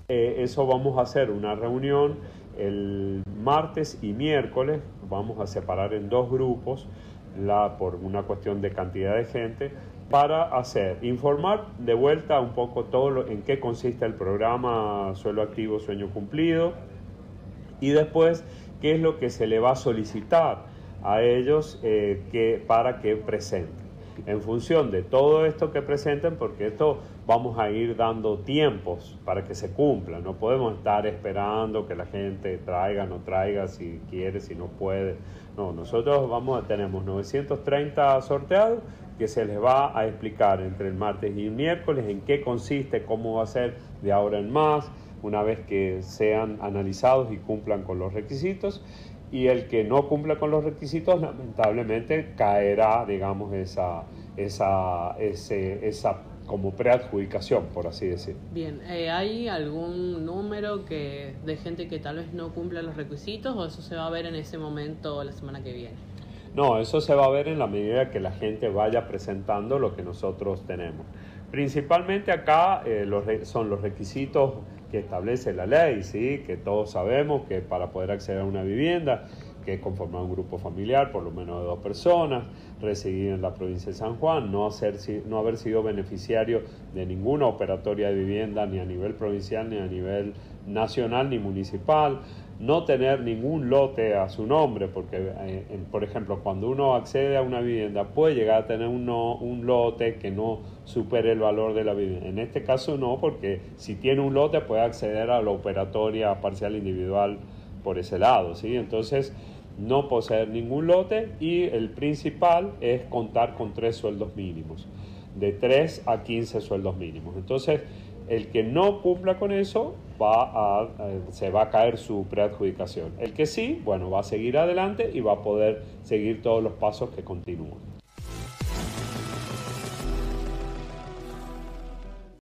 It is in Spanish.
Eso vamos a hacer una reunión el martes y miércoles, vamos a separar en dos grupos por una cuestión de cantidad de gente, para informar de vuelta un poco en qué consiste el programa Suelo Activo, Sueño Cumplido, y después qué es lo que se le va a solicitar a ellos para que presenten. En función de todo esto que presenten, porque esto vamos a ir dando tiempos para que se cumpla, no podemos estar esperando que la gente traiga, no traiga, si quiere, si no puede. No, nosotros tenemos 930 sorteados que se les va a explicar entre el martes y el miércoles en qué consiste, cómo va a ser de ahora en más, una vez que sean analizados y cumplan con los requisitos. Y el que no cumpla con los requisitos, lamentablemente caerá, digamos, esa como preadjudicación, por así decir. Bien, ¿hay algún número de gente que tal vez no cumpla los requisitos, o eso se va a ver en ese momento la semana que viene? No, eso se va a ver en la medida que la gente vaya presentando lo que nosotros tenemos. Principalmente acá son los requisitos que establece la ley, ¿sí? Que todos sabemos que para poder acceder a una vivienda, que conformar un grupo familiar, por lo menos de 2 personas, residir en la provincia de San Juan, no haber sido beneficiario de ninguna operatoria de vivienda, ni a nivel provincial, ni a nivel nacional, ni municipal, no tener ningún lote a su nombre, porque, por ejemplo, cuando uno accede a una vivienda puede llegar a tener un lote que no supere el valor de la vivienda. En este caso no, porque si tiene un lote puede acceder a la operatoria parcial individual por ese lado, ¿sí? Entonces, no poseer ningún lote, y el principal es contar con 3 sueldos mínimos, de 3 a 15 sueldos mínimos. Entonces, el que no cumpla con eso se va a caer su preadjudicación. El que sí, bueno, va a seguir adelante y va a poder seguir todos los pasos que continúan.